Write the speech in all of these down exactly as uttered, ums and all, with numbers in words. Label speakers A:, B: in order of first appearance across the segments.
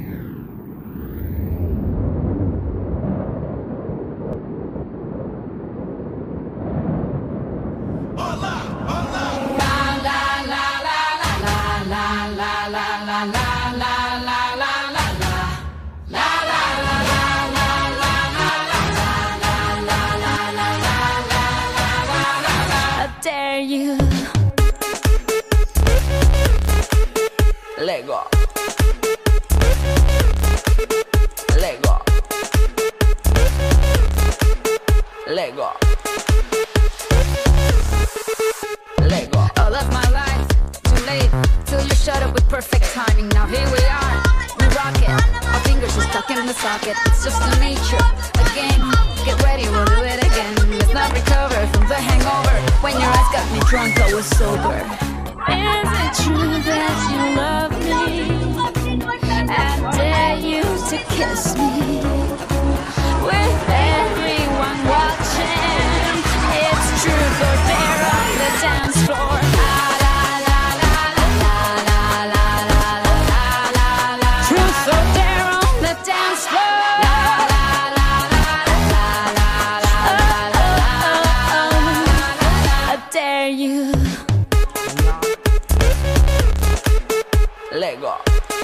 A: You Lego Lego Lego Lego. All of my life, too late, till you shut up with perfect timing. Now here we are, we rock it. Our fingers are stuck in the socket. It's just the nature, a game. Get ready, we'll do it again. Let's not recover from the hangover. When your eyes got me drunk, I was sober. Is it true that you love me? I dare you to kiss me with everyone watching. It's truth or dare on the dance floor. Truth or dare on the dance floor. I dare you. Lego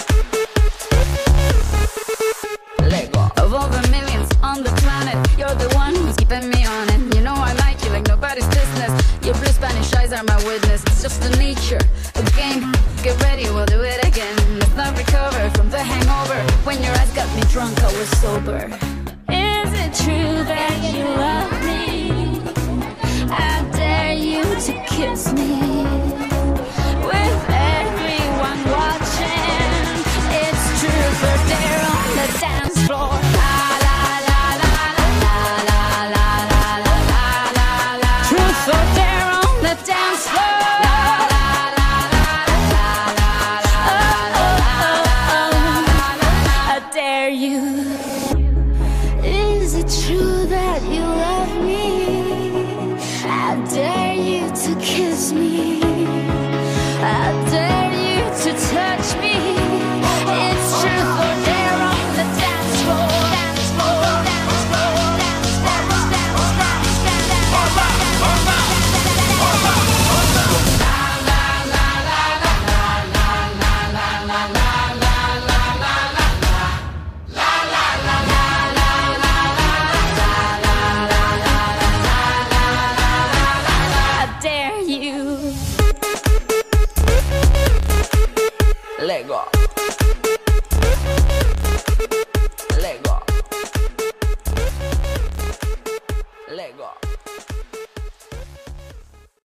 A: Lego. Of all the millions on the planet, you're the one who's keeping me on it. You know I like you like nobody's business. Your blue Spanish eyes are my witness. It's just the nature, a game. Get ready, we'll do it again. Let's not recover from the hangover. When your eyes got me drunk, I was sober. Is it true that you love me? I dare you to kiss me with everyone watching. It's truth or dare.